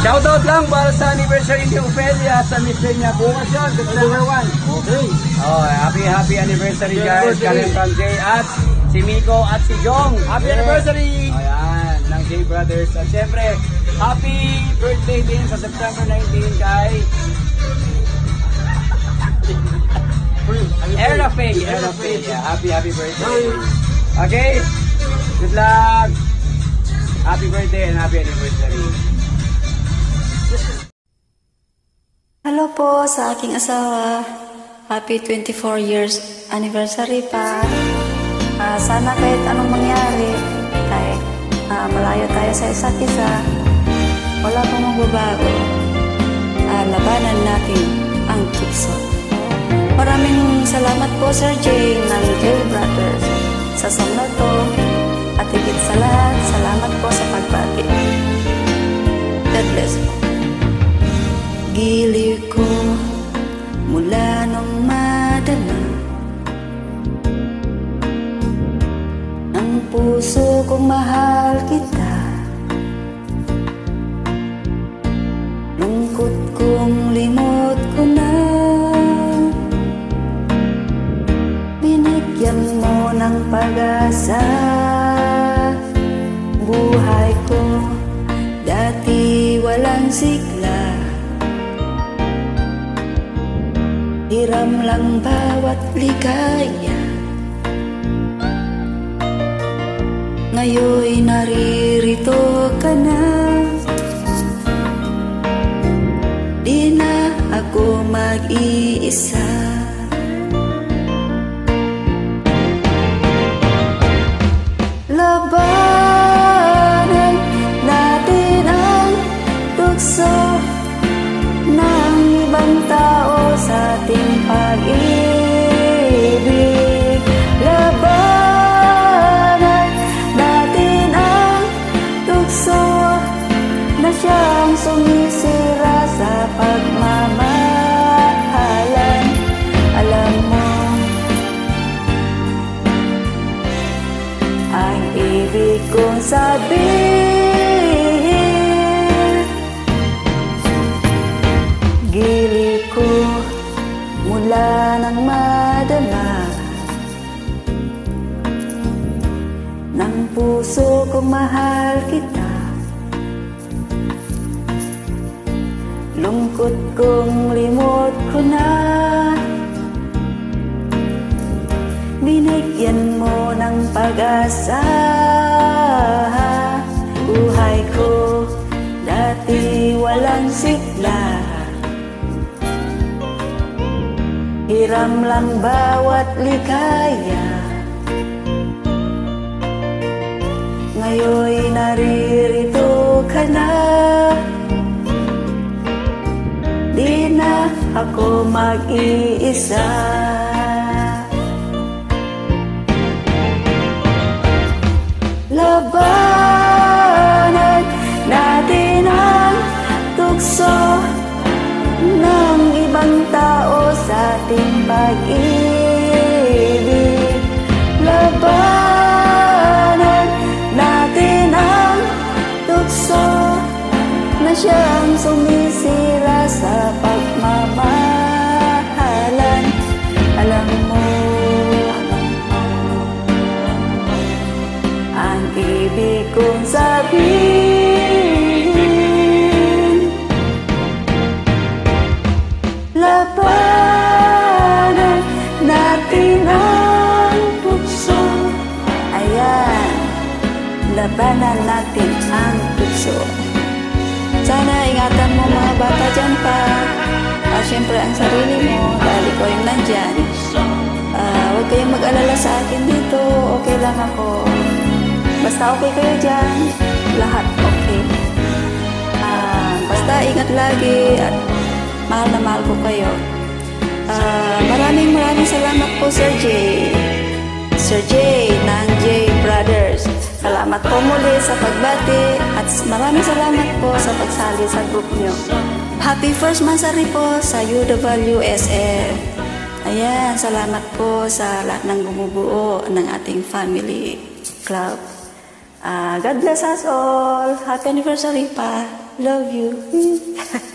Shoutout lang para sa anniversary ni Ophelia sa mister niya. Bukas yun, September 1. Okay. Oh, happy anniversary guys. Galing from Jay at si Miko at si Jong. Happy anniversary! Ayan, ng Jay Brothers. At syempre, happy birthday din sa September 19 kay Erna Faye. Yeah, happy birthday. Okay, good luck. Happy birthday and happy anniversary. Hello po sa aking asawa. Happy 24 years anniversary pa. Sana kahit anong mangyari, kahit malayo tayo sa isa't isa, wala pong magbabago. Labanan natin ang tukso. Maraming salamat po Sir Jay ng Jay Brothers sa song na to. At higit sa lahat, salamat po sa pagbati. God bless po. Giliw ko mula nung madama, ang puso kong mahal kita, lungkot kong limot ko na, binigyan mo ng pag-asa. Buhay ko dati walang sigla, hiram lang bawat ligaya. Ngayon'y naririto ka na, di na ako mag-iisa. Labanan natin ang tukso ng ibang tao sa ating pag-ibig. Labanan natin ang tukso na siyang sumisira sa pagmamahalan. Alam mo, ang ibig kong sabihin, giliw ko mula ng madama, ng puso kong mahal kita, lungkot kong limot ko na, binigyan mo ng pag-asa. Buhay ko dati walang sigla, hiram lang bawat ligaya. Ngayon'y naririto ka na, di na ako mag-iisa. Labanan natin ang tukso ng ibang tao sa ating pag-ibig. Labanan natin ang tukso na siyang sumisira sa pagmamahalan. Alam mo, ang ibig kong sabihin, labanan natin ang tukso. Ayan, labanan natin ang tukso. Sana ingatan mo mga bata dyan pa. Siyempre ang sarili mo, dahil ikaw yung nandyan. Huwag kayong mag-alala sa akin dito. Okay lang ako. Basta okay kayo dyan, lahat okay. Basta ingat lagi at mahal na mahal ko kayo. Maraming salamat po Sir Jay. Sir Jay ng Jay Brothers. Salamat po muli sa pagbati at maraming salamat po sa pagsali sa group nyo. Happy first mansari po sa UWSF. Ayan, salamat po sa lahat ng bumubuo ng ating family club. God bless us all. Happy anniversary pa. Love you.